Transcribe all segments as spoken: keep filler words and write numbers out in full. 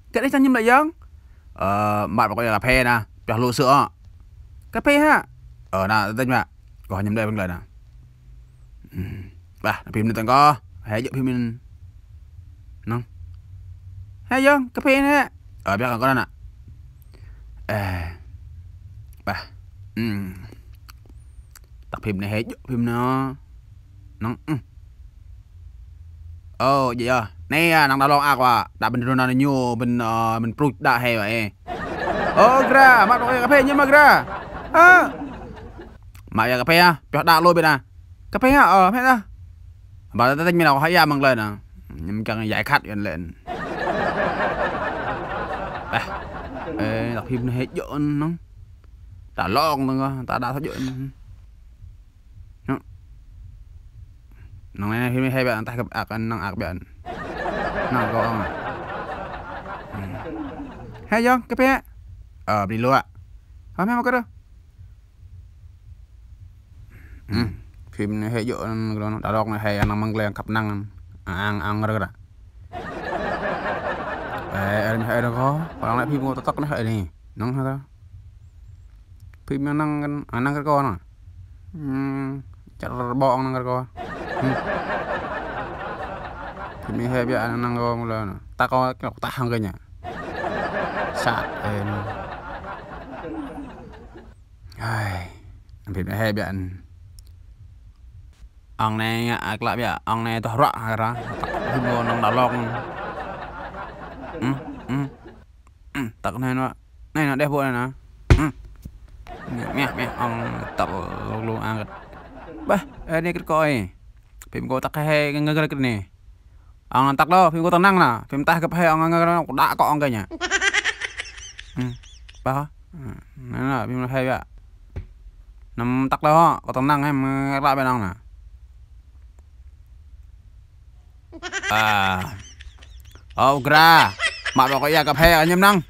cái đấy sao nhầm lại dân ờ bạn có cà phê nè cho lúa sữa cà phê ha ờ nào tên mà có nhầm đây bằng lời nè bà phim này tao có hãy dựng phim mình nông hay dân cà phê nè ở biết còn có nè à bà tập phim này hết phim nó nóng oh vậy à nè nang dalong aqua đã bên Ronaldinho bên bên Prut đã hay vậy oh gra mak pakai kafe nya gra ha mak ya kafe ya pihak dak lo bên à kafe ha ờ phải đó bà ta tính mình nào hay ra mang lên à nhưng cần giải khát gần lên ê tập phim này hết dọn nó đã lon rồi ta đã thấy dọn nó này phim hay bạn ta gặp ạc năng ạc bạn nào có không hay không cái bé ờ đi luôn ạ không em có đâu phim này hay dọn đã lon này hay năng mang lên cặp năng ăn ăn rồi đó em hay đâu có còn lại phim của tóc nó hay này nóng hả đó phim nó năng năng cái con à chặt bọ năng cái con thì mình hay bị năng ngon là ta có cái ta hàng cái nhỉ sạt em ai thì mình hay bị ông này lại bị ông này to rõ hay đó phim ngon năng đào lon ừ ừ ừ tật này nó này nó đẹp vô này nè mẹ mẹ ông tập luôn ăn ba đây cái coi phim cô tắc hay ngơ ngơ cái này ông tắc đó phim cô tắc năng là phim ta gặp hay ông ngơ nó đã có ông cái nhỉ ba nó là phim hay vậy nằm tắc đó có tắc năng em lại bên ông nè à oh gra mà bảo cái cà phê ở nhâm năng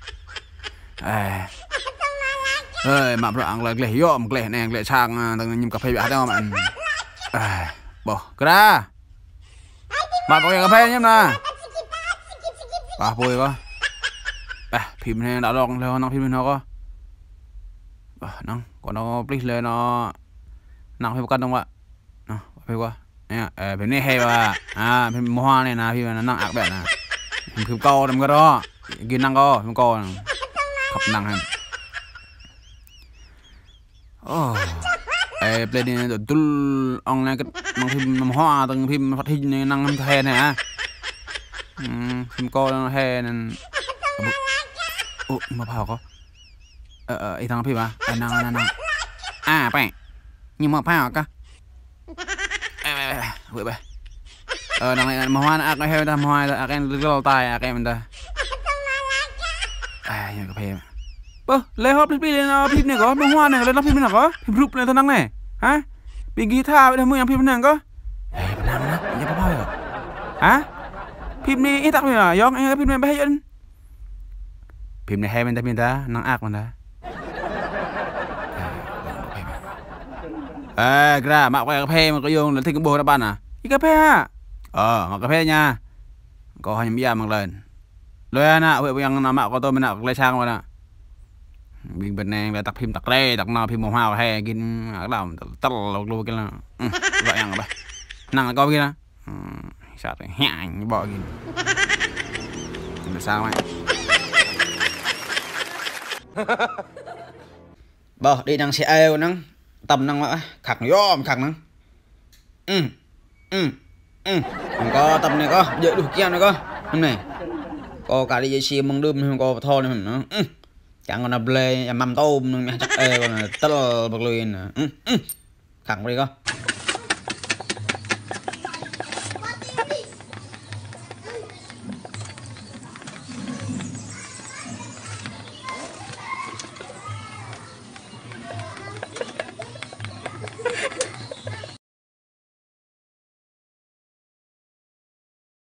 ơi mà bảo ăn là lẻ yom lẻ này lẻ sang từng nhâm cà phê bị đâu mà à bỏ gra mà bảo cái cà phê nhâm nè bà vui quá à phim này đã lon lên nó phim nó có nó còn nó please lên nó nào phim cân không ạ nó phim qua nè phim này hay mà à phim hoa này nè phim nó nặng ác bẹn nè phim câu đâm cái đó ghi năng co phim câu khập năng hơn oh ê play đi rồi tul ông này cái mang phim làm hoa từng phim phát hình này năng hè này à phim câu hè nên ủa mà bảo có ờ ờ ý thằng phim à năng năng năng à phải nhưng mà phải cả vậy vậy ờ đằng này mà hoa ác cái heo ta hoa là ác em lâu tay ác em mình ta à nhiều cà phê mà bơ lấy hộp đi lên phim này có bông hoa này lên nó phim này có phim rụp này thằng năng này hả bị guitar vậy thôi mới phim này có ê bạn năng đó bạn nhớ bao giờ hả phim này ít tắc rồi à do anh phim này bay chân phim này hay bên ta bên ta năng ác bên ta ê ra mạo quay cà phê mà có dùng là thích cái bồ đã ban à cái cà phê à ờ ngọc cà phê nha có hai nhầm bằng lên rồi nè vậy bây giờ mạo có tôi bên nào lấy sang rồi nè bên bên này là tập phim tập lê tập nào phim màu hoa hay kinh ở đâu tất là luôn cái là vậy ăn rồi năng coi kia nè sao thì hẹn bỏ kia làm sao mày bỏ đi năng xe eo năng tầm năng mà khạc gió khạc năng ừ ừ ừ có tầm này có dễ được kia này có hôm này có cả đi xe măng đơm không có thò này nữa chẳng còn là ble mắm tôm chắc ê còn là tất là bạc lùi nè khạc đi có